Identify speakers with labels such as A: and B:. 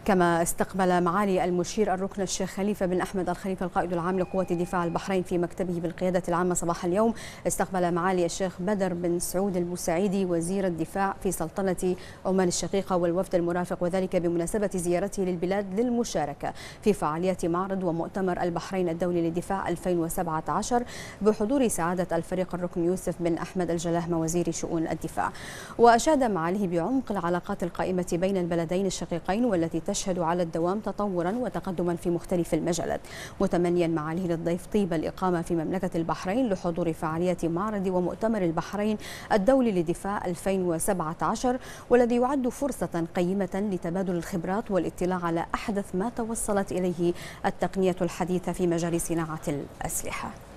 A: كما استقبل معالي المشير الركن الشيخ خليفة بن أحمد الخليفة القائد العام لقوات دفاع البحرين في مكتبه بالقيادة العامة صباح اليوم. استقبل معالي الشيخ بدر بن سعود البوسعيدي وزير الدفاع في سلطنة عمان الشقيقة والوفد المرافق، وذلك بمناسبة زيارته للبلاد للمشاركة في فعاليات معرض ومؤتمر البحرين الدولي للدفاع 2017 بحضور سعادة الفريق الركن يوسف بن أحمد الجلاهمة وزير شؤون الدفاع. وأشاد معاليه بعمق العلاقات القائمة بين البلدين الشقيقين والتي تشهد على الدوام تطورا وتقدما في مختلف المجالات، متمنيا معاليه للضيف طيب الإقامة في مملكة البحرين لحضور فعاليات معرض ومؤتمر البحرين الدولي للدفاع 2017، والذي يعد فرصة قيمة لتبادل الخبرات والاطلاع على أحدث ما توصلت إليه التقنية الحديثة في مجال صناعة الأسلحة.